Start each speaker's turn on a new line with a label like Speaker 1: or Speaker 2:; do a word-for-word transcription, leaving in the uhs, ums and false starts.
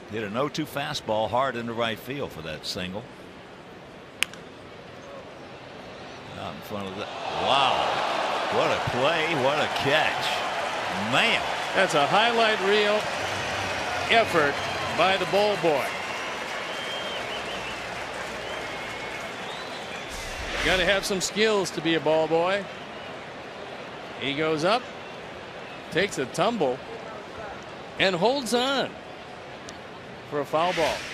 Speaker 1: Hit an oh two fastball hard into right field for that single. Out in front of the. Wow. What a play. What a catch. Man.
Speaker 2: That's a highlight reel effort by the ball boy. Got to have some skills to be a ball boy. He goes up, takes a tumble, and holds on for a foul ball.